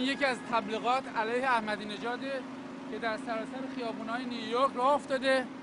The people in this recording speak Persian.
یکی از تبلیغات علیه احمدی نژاده که در سراسر خیابون‌های نیویورک راه افتاده